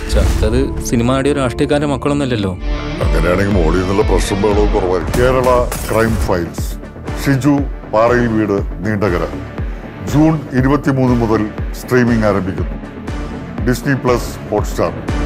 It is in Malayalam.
ചത്തത് സിനിമയുടെ രാഷ്ട്രീയക്കാരുടെ മക്കളൊന്നുമല്ലല്ലോ. അങ്ങനെയാണെങ്കിൽ മോളിൽ നിന്നുള്ള പ്രശ്നങ്ങളോ കുറവായി. കേരള ക്രൈം ഫയൽസ്, ഷിജു, പാറയിൽ വീട്, നീണ്ടകര. ജൂൺ 23 മുതൽ സ്ട്രീമിംഗ് ആരംഭിക്കുന്നു. DisneyPlus Hotstar.